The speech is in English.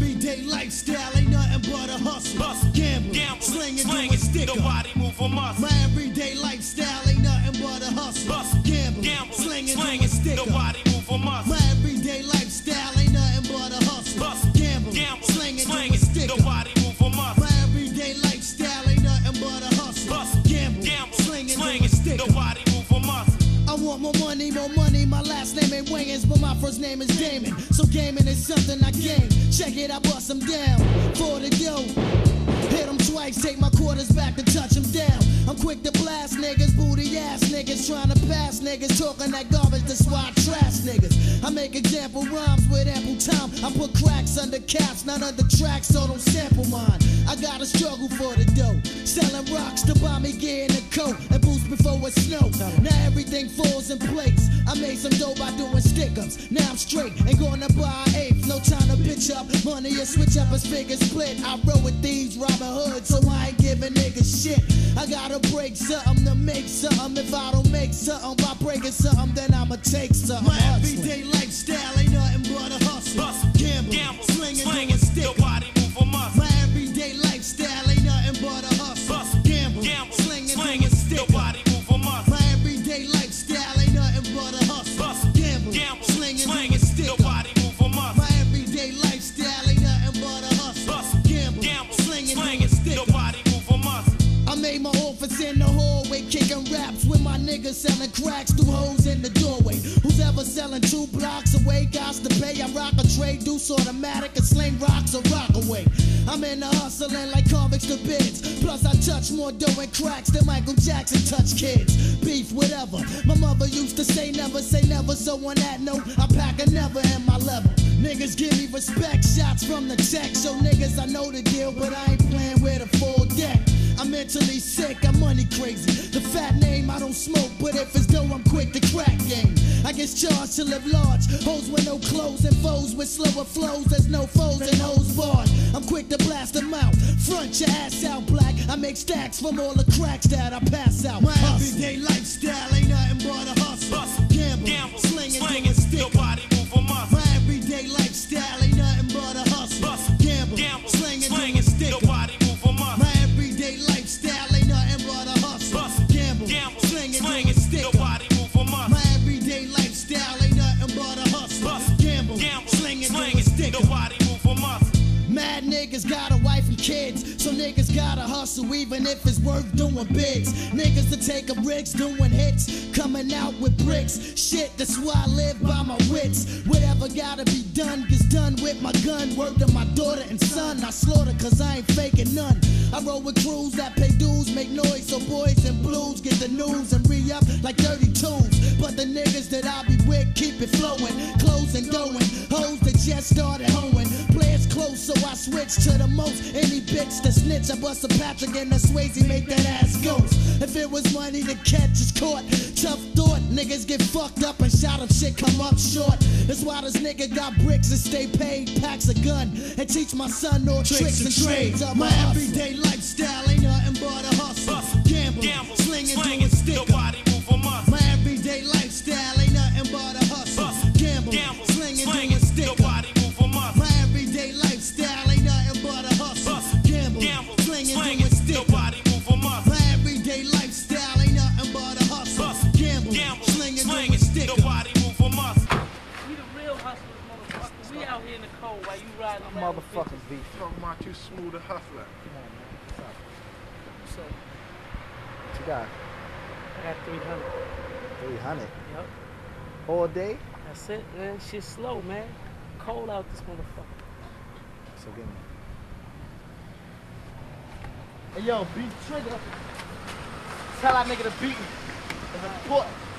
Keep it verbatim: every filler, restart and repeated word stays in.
everyday lifestyle ain't nothing but a hustle. Hustle, gamble, gamble, slinging, slinging, stick nobody move from us. My everyday lifestyle ain't nothing but a hustle. Hustle, gamble, gamble, slinging, slinging, stick nobody move from us. My everyday lifestyle ain't nothing but a hustle. Hustle, gamble, gamble, slinging, slinging, stick nobody move from us. My everyday lifestyle ain't nothing but a hustle. Hustle, gamble, gamble, slinging, slinging, stick nobody move from us. I want more money, more money. My last name ain't Wingers, but my first name is Damon. So gaming is something I gain. Check it, I bust them down for the dough. Hit them twice, take my quarters back to touch them down. I'm quick to blast niggas, booty ass niggas, trying to pass niggas, talking that garbage, that's why I trash niggas. I make example rhymes with ample time. I put cracks under caps, not under tracks, so don't sample mine. I gotta struggle for the dough, selling rocks to buy me gear in the coat and boost before it snow. Now everything falls in place. I made some dough by doing stick-ups. Now I'm straight, ain't gonna buy an eighth. No time to bitch up, money or switch up as figures split. I roll with thieves, Robin Hood, so I ain't giving niggas shit. I gotta break something to make something. If I don't make something by breaking something, then I'ma take something. My everyday lifestyle ain't nothing but a hustle. Hustle, gamble, gamble, slinging, slinging, stick. Nobody move from us. My everyday lifestyle ain't nothing but a hustle. Hustle, gamble, gamble, slinging, slinging, stick. Nobody move from us. My everyday lifestyle ain't nothing but a hustle. Hustle, gamble, gamble, slinging, slinging, stick. Nobody move from us. My everyday lifestyle ain't nothing but a hustle. Hustle, gamble, gamble, slinging, slinging, stick. Nobody move from us. I made my office in the hallway, kicking raps with my niggas selling cracks through holes in the doorway. Who's ever selling two blocks away? Got to pay. I rock a trade, deuce automatic, and sling rocks or rock away. I'm in the hustling like convicts to bids. Plus I touch more dough and cracks than Michael Jackson touch kids. Beef, whatever. My mother used to say never, say never. So on that note, I pack a never in my level. Niggas give me respect, shots from the tech. So niggas, I know the deal, but I ain't playing with a full deck. I'm mentally sick, I'm money crazy. The fat name, I don't smoke, but if it's dough, I'm quick to crack game. I get charged to live large, hoes with no clothes and foes with slower flows. There's no foes and hoes barred. I'm quick to blast them out, front your ass out black. I make stacks from all the cracks that I pass out. My everyday lifestyle ain't nothing but a hustle. Hustle, gamble, gamble, slinging, slinging, stick. Nobody move from us. My everyday lifestyle ain't nothing but a hustle. Hustle, gamble, gamble, slinging, slinging, stick. Nobody move from us. My everyday lifestyle ain't nothing but a hustle. Hustle, gamble, gamble, slinging, slinging, stick. Nobody move from us. My everyday lifestyle ain't nothing but a hustle. Hustle, gamble, gamble, slinging, slinging, stick. Nobody move from us. Mad niggas got a wife and kids, so niggas gotta hustle even if it's worth doing bids. Niggas to take a risks doing hits, coming out with bricks. Shit, that's why I live by my wits. Whatever gotta be done gets done with my gun. Word to my daughter and son, I slaughter cause I ain't faking none. I roll with crews that pay dues, make noise so boys and blues get the news and re-up like thirty-twos. But the niggas that I be with keep it flowing, close and going. Hoes that just started hoeing, players close so I switch to the most. Any bitch that snitch, I bust a Patrick and a Swayze, make that ass ghost. If it was money to catch, it's caught. Tough thought, niggas get fucked up and shot up, shit come up short. That's why this nigga got bricks and stay paid, packs a gun, and teach my son all tricks, tricks and trades. My everyday lifestyle ain't nothing but a hustle. Hustle, gamble, gamble, slinging, slinging, stick. Nobody move from us. My everyday lifestyle ain't nothing but a hustle. Hustle, gamble, gamble, slinging, slinging, stick. Nobody move from us. My everyday lifestyle ain't nothing but a hustle. Hustle, gamble, gamble, slinging, slinging, stick. Nobody move from us. My everyday lifestyle ain't nothing but a hustle. Hustle, gamble, gamble, slinging, slinging, stick. Nobody move from us. We the real hustlers, motherfucker. We out here in the cold while you riding around. Motherfucking beef. Talking about you smooth a hustler. Come on, man. What's up? So, What you got? I got three hundred. three hundred. Yep. All day? That's it, man. Shit's slow, man. Cold out this motherfucker. So give me. Hey yo, beat trigger. Tell that nigga to beat me. It's important.